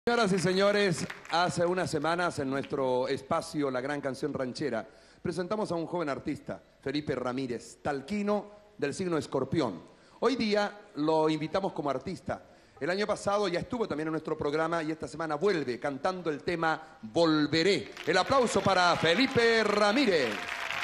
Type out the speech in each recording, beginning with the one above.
Señoras y señores, hace unas semanas en nuestro espacio La Gran Canción Ranchera presentamos a un joven artista, Felipe Ramírez, talquino del signo Escorpión. Hoy día lo invitamos como artista. El año pasado ya estuvo también en nuestro programa y esta semana vuelve cantando el tema Volveré. El aplauso para Felipe Ramírez.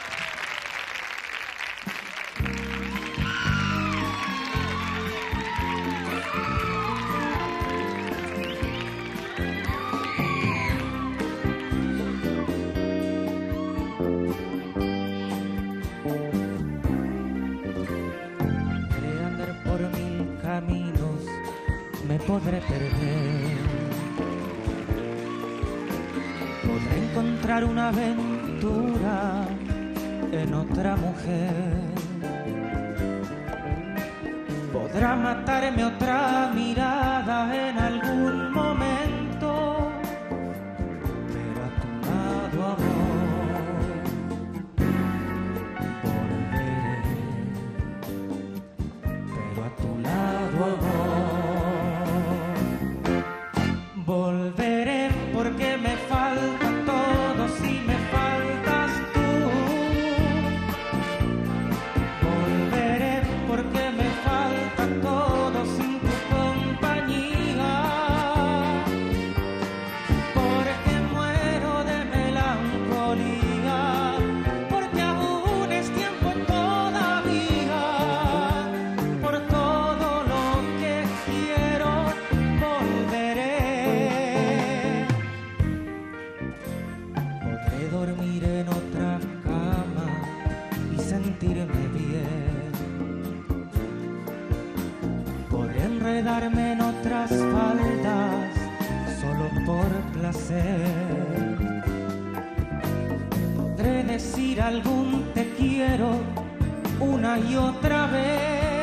Caminos me podré perder, podré encontrar una aventura en otra mujer, podrá matarme otra mirada en algún momento, pero a tu lado, amor, volveré, pero a tu lado, volveré porque me falta todo si me faltas tú. Volveré porque me falta todo sin tu compañía. Porque muero de melancolía. Porque aún es tiempo todavía. Por todo lo que quiero volveré. Podré dormir en otra cama y sentirme bien. Podré enredarme en otras faldas solo por placer. Podré decir algún te quiero una y otra vez.